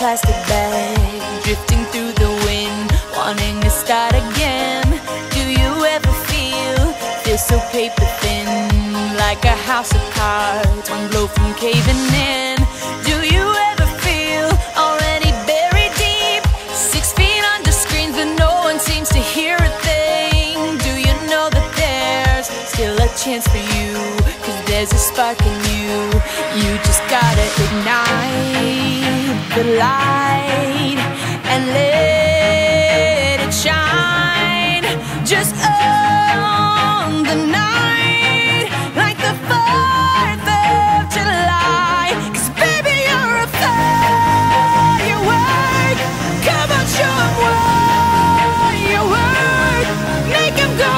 plastic bag, drifting through the wind, wanting to start again. Do you ever feel so paper thin, like a house of cards, one blow from caving in? Do you ever feel already buried deep, 6 feet under screens but no one seems to hear a thing? Do you know that there's still a chance for you, 'cause there's a spark in you? You just gotta ignite the light and let it shine. Just own the night like the 4th of July. 'Cause baby, you're a firework. Come on, show 'em what you work. Make 'em go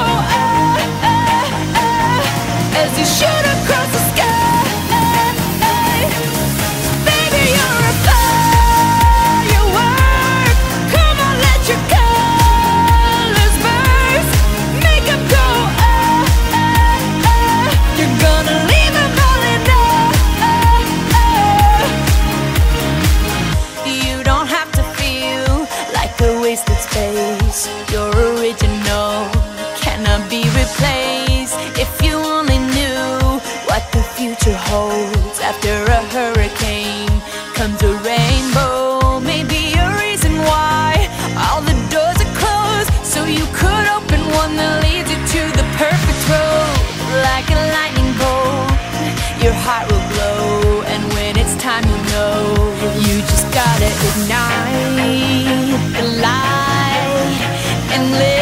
as you shoot across the sky. Wasted space, your original cannot be replaced. If you only knew what the future holds, after a hurricane comes a rainbow. Maybe a reason why all the doors are closed, so you could open one that leads you to the perfect road. Like a lightning bolt, your heart will glow, and when it's time you'll know. You just gotta ignite the light and live.